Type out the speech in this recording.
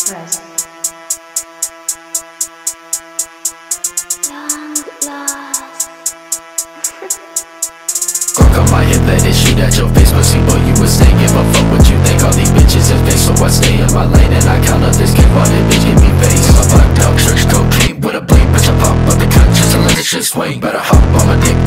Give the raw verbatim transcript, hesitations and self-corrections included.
Press. Long lost. Crook on my hip, let it shoot at your face. Pussy boy, you was saying give a fuck what you think. All these bitches is fake, so I stay in my lane. And I count up this kick while that bitch give me face. I'm a black dog, stretch cocaine with a blade. Bitch, I pop up the cut just to let this shit swing. Better hop on my dick